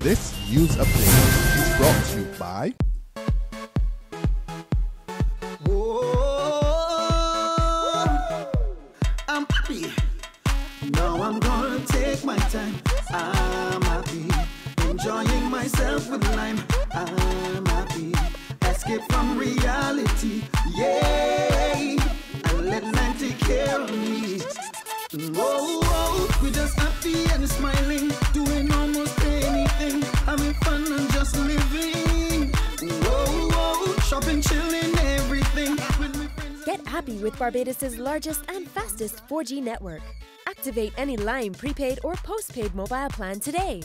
This news update is brought to you by I'm happy. Now I'm gonna take my time. I'm happy. Enjoying myself with lime. I'm happy. Escape from reality. Yay! And let lime take care of me. We're just happy and smiling, doing almost anything, having fun and just living. Shopping, chilling, everything. Get happy with Barbados' largest and fastest 4G network. Activate any Lime prepaid or postpaid mobile plan today.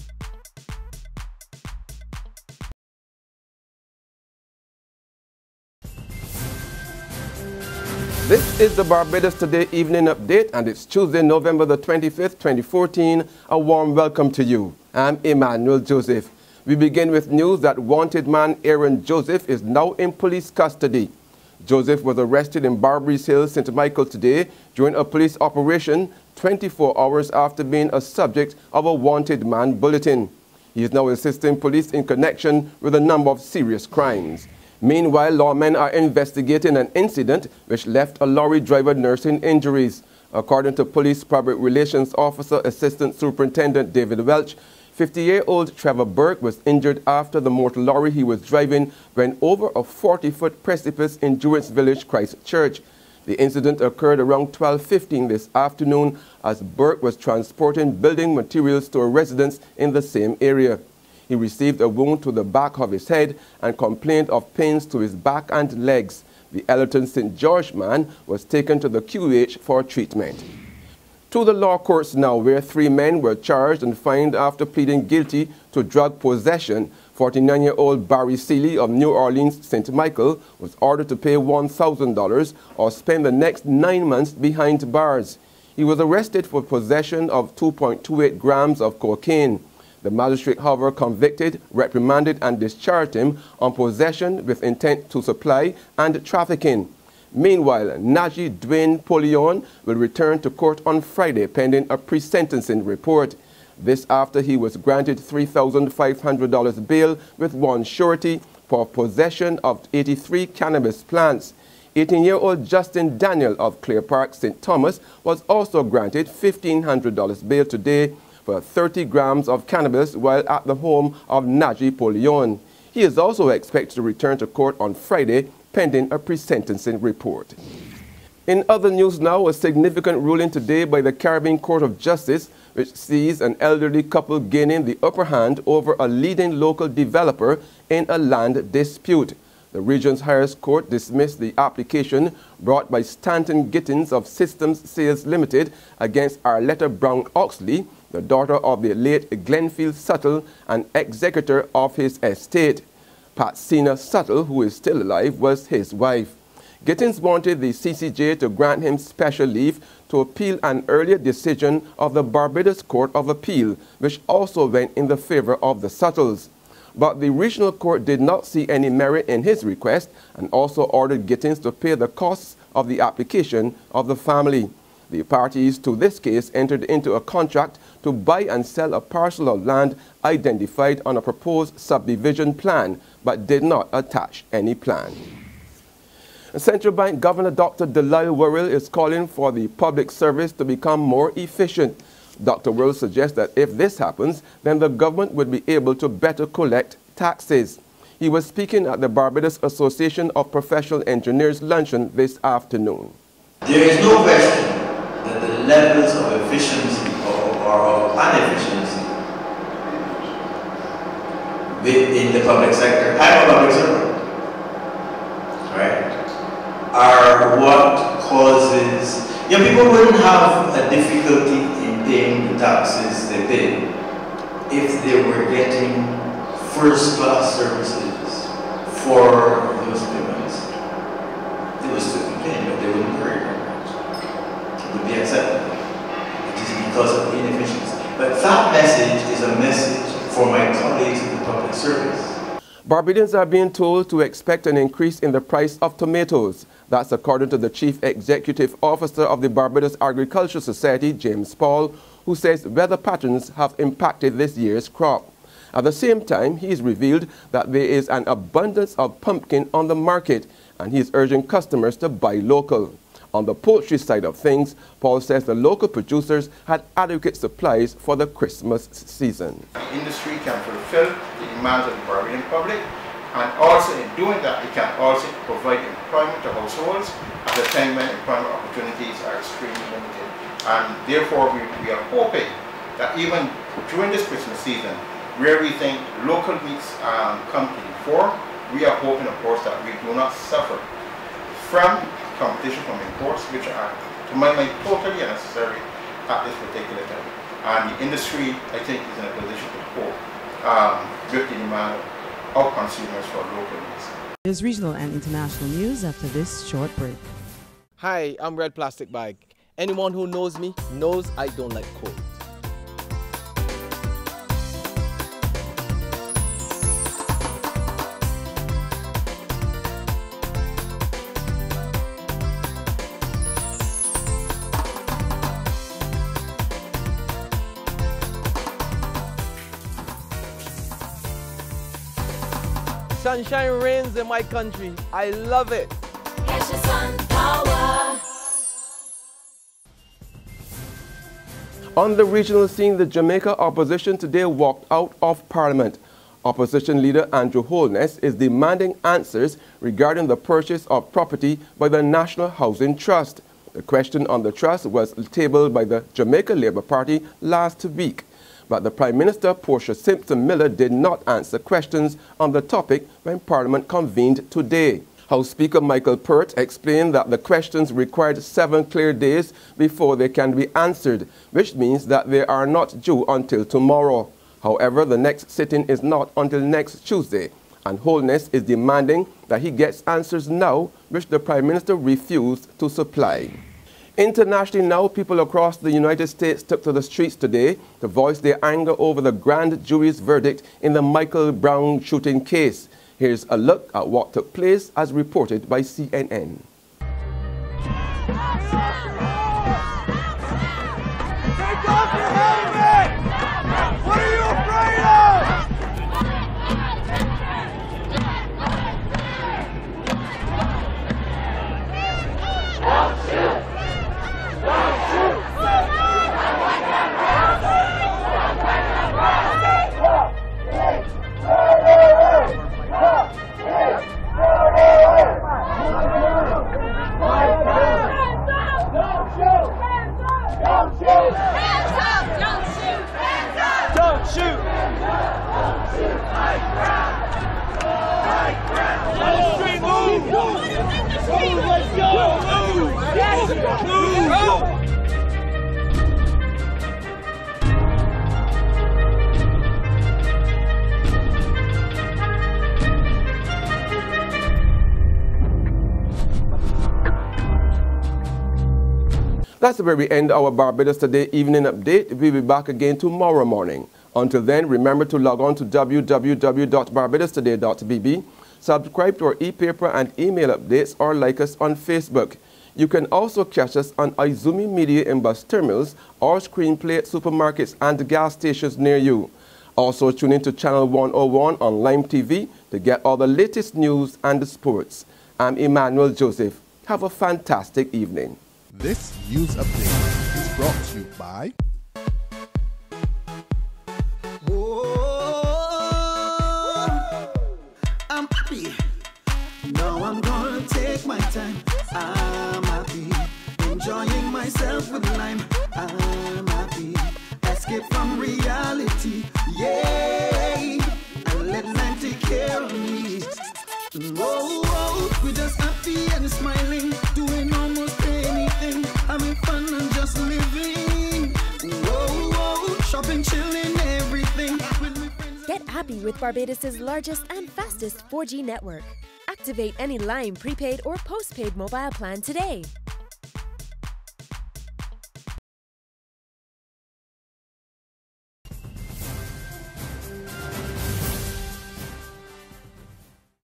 This is the Barbados Today Evening Update, and it's Tuesday, November the 25th, 2014. A warm welcome to you. I'm Emmanuel Joseph. We begin with news that wanted man Aaron Joseph is now in police custody. Joseph was arrested in Barbary Hills, St. Michael today during a police operation 24 hours after being a subject of a wanted man bulletin. He is now assisting police in connection with a number of serious crimes. Meanwhile, lawmen are investigating an incident which left a lorry driver nursing injuries. According to Police Public Relations Officer Assistant Superintendent David Welch, 50-year-old Trevor Burke was injured after the motor lorry he was driving went over a 40-foot precipice in Druids Village, Christchurch. The incident occurred around 12:15 this afternoon as Burke was transporting building materials to a residence in the same area. He received a wound to the back of his head and complained of pains to his back and legs. The Ellerton St. George man was taken to the QH for treatment. To the law courts now, where 3 men were charged and fined after pleading guilty to drug possession. 49-year-old Barry Seeley of New Orleans, St. Michael, was ordered to pay $1,000 or spend the next 9 months behind bars. He was arrested for possession of 2.28 grams of cocaine. The magistrate, however, convicted, reprimanded and discharged him on possession with intent to supply and trafficking. Meanwhile, Naji Dwayne Polion will return to court on Friday pending a pre-sentencing report. This after he was granted $3,500 bail with one surety for possession of 83 cannabis plants. 18-year-old Justin Daniel of Clear Park, St. Thomas, was also granted $1,500 bail today for 30 grams of cannabis while at the home of Naji Polion. He is also expected to return to court on Friday pending a pre-sentencing report. In other news now, a significant ruling today by the Caribbean Court of Justice which sees an elderly couple gaining the upper hand over a leading local developer in a land dispute. The region's highest court dismissed the application brought by Stanton Gittins of Systems Sales Limited against Arletta Brown Oxley, the daughter of the late Glenfield Suttle and executor of his estate. Patsina Suttle, who is still alive, was his wife. Gittins wanted the CCJ to grant him special leave to appeal an earlier decision of the Barbados Court of Appeal, which also went in the favor of the Suttles. But the regional court did not see any merit in his request and also ordered Gittins to pay the costs of the application of the family. The parties to this case entered into a contract to buy and sell a parcel of land identified on a proposed subdivision plan, but did not attach any plan. Central Bank Governor Dr. Delisle Worrell is calling for the public service to become more efficient. Dr. Worrell suggests that if this happens, then the government would be able to better collect taxes. He was speaking at the Barbados Association of Professional Engineers luncheon this afternoon. There is no question that the levels of efficiency or of inefficiency within the public sector, I'm a public servant, right, are what causes, people wouldn't have a difficulty in paying the taxes they pay if they were getting first-class services for those payments. They would still complain, but they wouldn't worry very much. It would be acceptable. It is because of inefficiency. But that message is a message for my colleagues in the public service. Barbadians are being told to expect an increase in the price of tomatoes. That's according to the Chief Executive Officer of the Barbados Agricultural Society, James Paul, who says weather patterns have impacted this year's crop. At the same time, he has revealed that there is an abundance of pumpkin on the market, and he is urging customers to buy local. On the poultry side of things, Paul says the local producers had adequate supplies for the Christmas season. The industry can fulfill the demands of the Barbadian public, and also in doing that, it can also provide employment to households at a time when employment opportunities are extremely limited. And therefore, we are hoping that even during this Christmas season, where we think local meats come to the fore, we are hoping, of course, that we do not suffer from competition from imports, which are, to my mind, totally unnecessary at this particular time. And the industry, I think, is in a position to cope with the demand of consumers for local needs. There's regional and international news after this short break. Hi, I'm Red Plastic Bag. Anyone who knows me knows I don't like cold. Sunshine reigns in my country. I love it. Catch the sun power. On the regional scene, the Jamaica opposition today walked out of Parliament. Opposition leader Andrew Holness is demanding answers regarding the purchase of property by the National Housing Trust. The question on the trust was tabled by the Jamaica Labour Party last week. But the Prime Minister, Portia Simpson Miller, did not answer questions on the topic when Parliament convened today. House Speaker Michael Pert explained that the questions required 7 clear days before they can be answered, which means that they are not due until tomorrow. However, the next sitting is not until next Tuesday, and Holness is demanding that he gets answers now, which the Prime Minister refused to supply. Internationally now, people across the United States took to the streets today to voice their anger over the grand jury's verdict in the Michael Brown shooting case. Here's a look at what took place as reported by CNN. Take off your helmet! What are you afraid of? Don't shoot! That's where we end our Barbados Today evening update. We'll be back again tomorrow morning. Until then, remember to log on to www.barbadostoday.bb, subscribe to our e-paper and email updates, or like us on Facebook. You can also catch us on Izumi Media in bus terminals or Screenplay at supermarkets and gas stations near you. Also tune in to Channel 101 on Lime TV to get all the latest news and sports. I'm Emmanuel Joseph. Have a fantastic evening. This news update is brought to you by I'm happy. Now I'm gonna take my time. I'm happy. Enjoying myself with lime. I'm happy. Escape from reality. Yay! And let lime take care of me. We're just happy and smiling. Doing almost anything. Having fun and just living. Shopping, chilling, everything. Get happy with Barbados' largest and fastest 4G network. Activate any Lime prepaid or postpaid mobile plan today.